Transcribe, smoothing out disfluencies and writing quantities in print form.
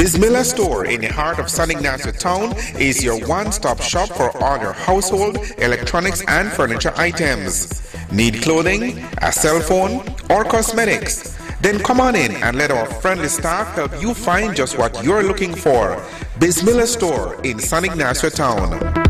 Bismillah Store in the heart of San Ignacio town is your one-stop shop for all your household, electronics and furniture items. Need clothing, a cell phone, or cosmetics? Then come on in and let our friendly staff help you find just what you're looking for. Bismillah Store in San Ignacio town.